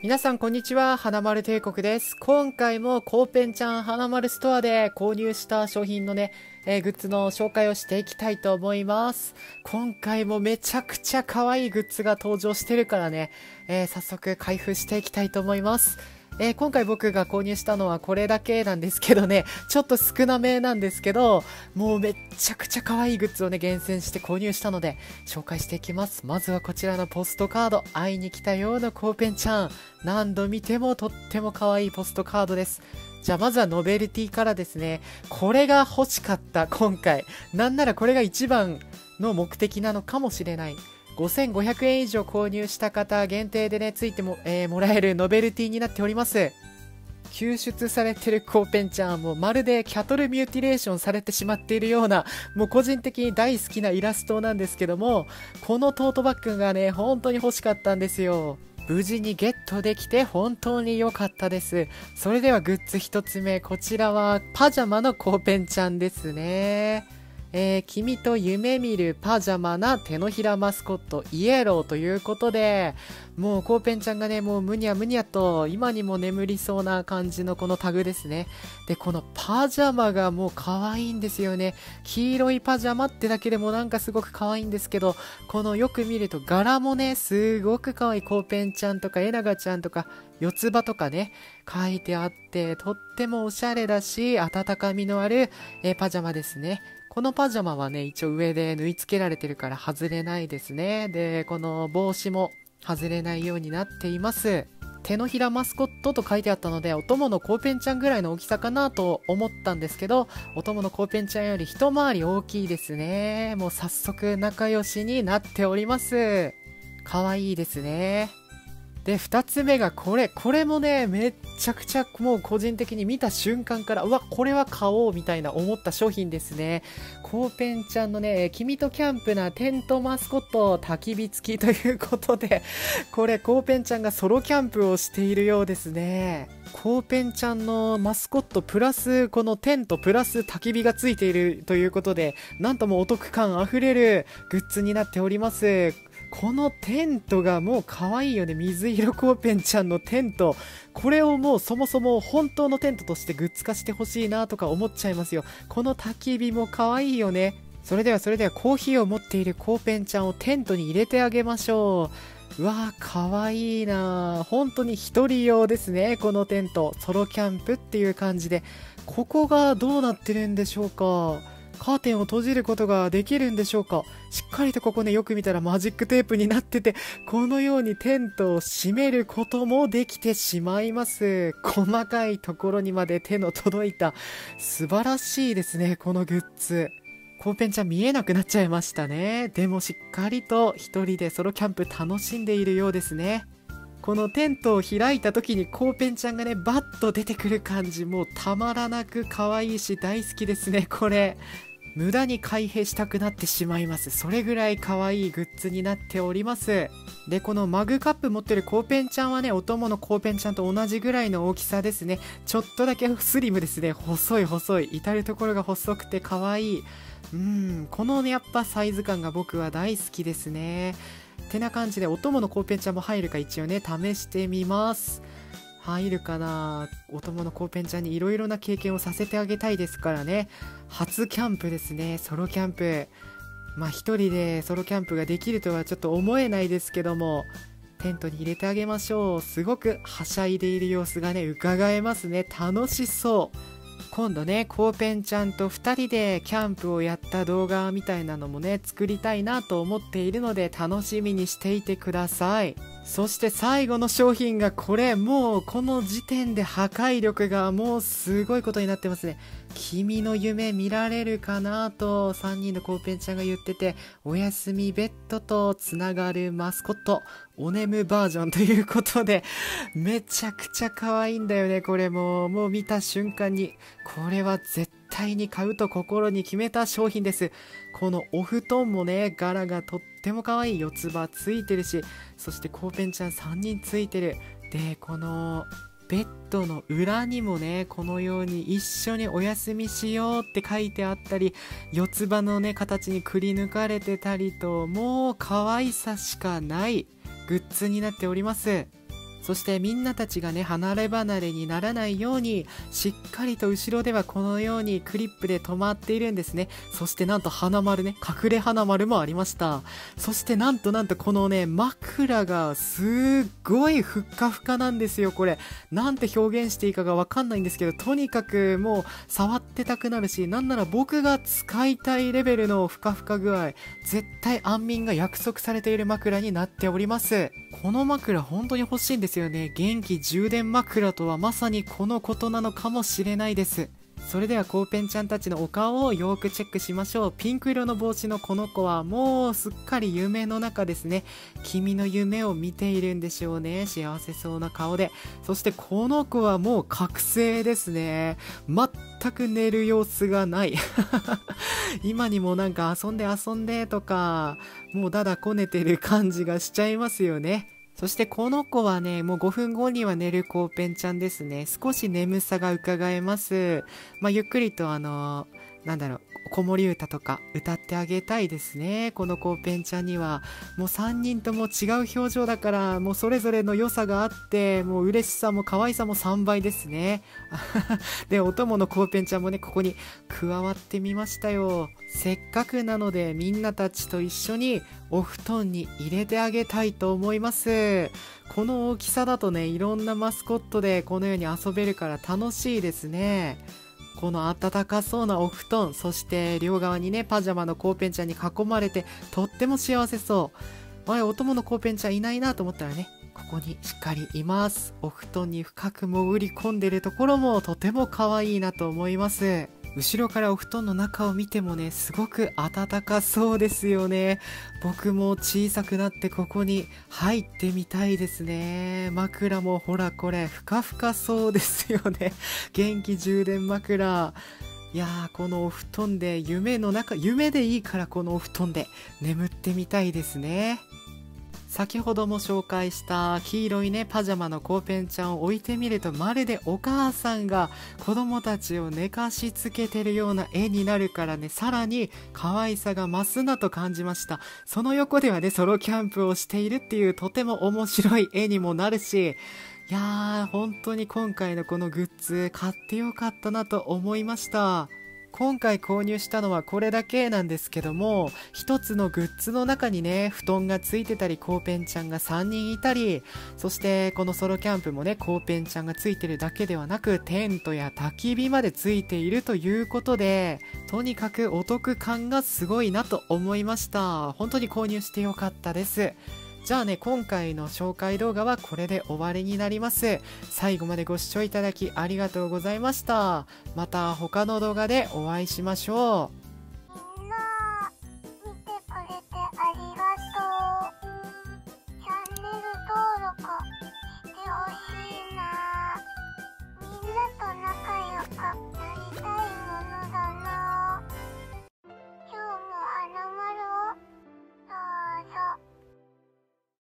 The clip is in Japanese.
皆さんこんにちは、花丸帝国です。今回もコーペンちゃん花丸ストアで購入した商品のね、グッズの紹介をしていきたいと思います。今回もめちゃくちゃ可愛いグッズが登場してるからね、早速開封していきたいと思います。今回僕が購入したのはこれだけなんですけどね、ちょっと少なめなんですけど、もうめっちゃくちゃ可愛いグッズをね、厳選して購入したので、紹介していきます。まずはこちらのポストカード、会いに来たようなコーペンちゃん。何度見てもとっても可愛いポストカードです。じゃあまずはノベルティからですね。これが欲しかった、今回。なんならこれが一番の目的なのかもしれない。5500円以上購入した方限定でね、ついても、もらえるノベルティになっております。救出されてるコーペンちゃんもまるでキャトルミューティレーションされてしまっているような、もう個人的に大好きなイラストなんですけども、このトートバッグがね、本当に欲しかったんですよ。無事にゲットできて本当に良かったです。それではグッズ1つ目、こちらはパジャマのコーペンちゃんですね。君と夢見るパジャマな手のひらマスコットイエローということで、もうコーペンちゃんがね、もうむにゃむにゃと今にも眠りそうな感じのこのタグですね。で、このパジャマがもう可愛いんですよね。黄色いパジャマってだけでもなんかすごく可愛いんですけど、このよく見ると柄もね、すごく可愛い。コーペンちゃんとかエナガちゃんとか四つ葉とかね、書いてあって、とってもおしゃれだし、温かみのある、パジャマですね。このパジャマはね、一応上で縫い付けられてるから外れないですね。で、この帽子も外れないようになっています。手のひらマスコットと書いてあったので、お供のコーペンちゃんぐらいの大きさかなと思ったんですけど、お供のコーペンちゃんより一回り大きいですね。もう早速仲良しになっております。可愛いですね。で、2つ目がこれもね、めっちゃくちゃもう個人的に見た瞬間から、うわ、これは買おうみたいな思った商品ですね。コーペンちゃんのね、君とキャンプなテントマスコット焚き火付きということで、これコーペンちゃんがソロキャンプをしているようですね。コーペンちゃんのマスコットプラスこのテントプラス焚き火がついているということで、なんともお得感あふれるグッズになっております。このテントがもう可愛いよね。水色コーペンちゃんのテント。これをもうそもそも本当のテントとしてグッズ化してほしいなとか思っちゃいますよ。この焚き火も可愛いよね。それではコーヒーを持っているコーペンちゃんをテントに入れてあげましょう。うわー、可愛いな。本当に一人用ですね。このテント。ソロキャンプっていう感じで。ここがどうなってるんでしょうか。カーテンを閉じることができるんでしょうか。しっかりとここね、よく見たらマジックテープになってて、このようにテントを閉めることもできてしまいます。細かいところにまで手の届いた、素晴らしいですね、このグッズ。コーペンちゃん見えなくなっちゃいましたね。でもしっかりと一人でソロキャンプ楽しんでいるようですね。このテントを開いた時にコーペンちゃんがね、バッと出てくる感じ、もうたまらなく可愛いし大好きですね、これ。無駄に開閉したくなってしまいます。それぐらい可愛いグッズになっております。で、このマグカップ持ってるコーペンちゃんはね、お供のコーペンちゃんと同じぐらいの大きさですね。ちょっとだけスリムですね。細い。至るところが細くて可愛い。このね、やっぱサイズ感が僕は大好きですね。てな感じで、お供のコーペンちゃんも入るか一応ね、試してみます。入るかな。お供のコーペンちゃんにいろいろな経験をさせてあげたいですからね。初キャンプですね。ソロキャンプ。一人でソロキャンプができるとはちょっと思えないですけども、テントに入れてあげましょう。すごくはしゃいでいる様子がね、伺えますね。楽しそう。今度ね、コーペンちゃんと2人でキャンプをやった動画みたいなのもね、作りたいなと思っているので、楽しみにしていてください。そして最後の商品がこれ、もうこの時点で破壊力がもうすごいことになってますね。君の夢見られるかなと3人のコーペンちゃんが言ってて、おやすみベッドとつながるマスコット、おねむバージョンということで、めちゃくちゃ可愛いんだよね。これもう見た瞬間に、これは絶対に買うと心に決めた商品です。このお布団もね、柄がとっても可愛い。四つ葉ついてるし、そしてコーペンちゃん3人ついてる。で、このベッドの裏にもね、このように一緒にお休みしようって書いてあったり、四つ葉のね、形にくり抜かれてたりと、もう可愛さしかないグッズになっております。 そしてみんなたちがね離れ離れにならないようにしっかりと後ろではこのようにクリップで止まっているんですね。そしてなんと花丸ね、隠れ花丸もありました。そしてなんとこのね枕がすっごいふっかふかなんですよ。これなんて表現していいかがわかんないんですけど、とにかくもう触ってたくなるし、なんなら僕が使いたいレベルのふかふか具合、絶対安眠が約束されている枕になっております。この枕本当に欲しいんですよね。元気充電枕とはまさにこのことなのかもしれないです。それではコウペンちゃんたちのお顔をよくチェックしましょう。ピンク色の帽子のこの子はもうすっかり夢の中ですね。君の夢を見ているんでしょうね。幸せそうな顔で。そしてこの子はもう覚醒ですね。全く寝る様子がない今にもなんか遊んでとかもうだだこねてる感じがしちゃいますよね。そしてこの子はね、もう5分後には寝るコウペンちゃんですね。少し眠さが伺えます。ゆっくりと子守歌とか歌ってあげたいですね。このコウペンちゃんには。もう3人とも違う表情だから、もうそれぞれの良さがあって、もう嬉しさも可愛さも3倍ですね。で、お供のコウペンちゃんもね、ここに加わってみましたよ。せっかくなのでみんなたちと一緒にお布団に入れてあげたいと思います。この大きさだとね、いろんなマスコットでこのように遊べるから楽しいですね。この暖かそうなお布団、そして両側にねパジャマのコウペンちゃんに囲まれてとっても幸せそう。お供のコウペンちゃんいないなと思ったらね、ここにしっかりいます。お布団に深く潜り込んでるところもとても可愛いなと思います。後ろからお布団の中を見てもね、すごく暖かそうですよね。僕も小さくなってここに入ってみたいですね。枕もほらこれふかふかそうですよね。元気充電枕。いやー、このお布団で夢でいいからこのお布団で眠ってみたいですね。先ほども紹介した黄色いねパジャマのコウペンちゃんを置いてみると、まるでお母さんが子供たちを寝かしつけてるような絵になるからね、さらに可愛さが増すなと感じました。その横ではねソロキャンプをしているっていうとても面白い絵にもなるし、いやー本当に今回のこのグッズ買ってよかったなと思いました。今回購入したのはこれだけなんですけども、一つのグッズの中にね布団がついてたりコウペンちゃんが3人いたり、そしてこのソロキャンプもねコウペンちゃんがついてるだけではなくテントや焚き火までついているということで、とにかくお得感がすごいなと思いました。本当に購入してよかったです。じゃあね、今回の紹介動画はこれで終わりになります。最後までご視聴いただきありがとうございました。また他の動画でお会いしましょう。